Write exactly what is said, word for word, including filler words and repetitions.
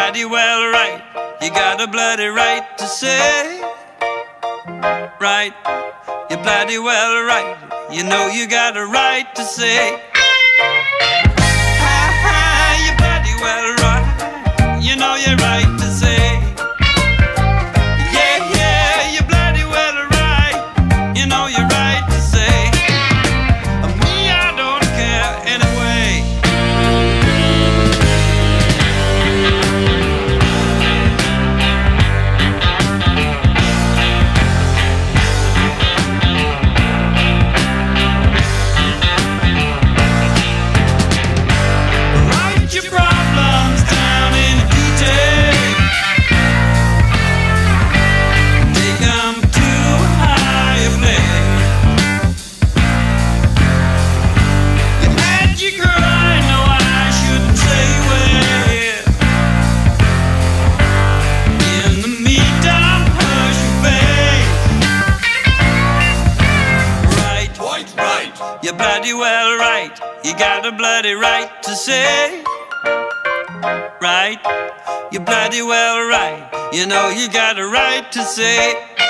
bloody well right. You got a bloody right to say, right. You're bloody well right. You know you got a right to say, ha ha. You're bloody well right. You know you're right to say, yeah, yeah. You're bloody well right. You know you're right to say, me, I don't care anyway. Write your problems down in detail. Take 'em to a higher place. You had your cry, no, I shouldn't say where. In the meantime, hush your face. Right, Quite right. you're bloody well right. You got a bloody right to say, right. You're bloody well right. You know you got a right to say.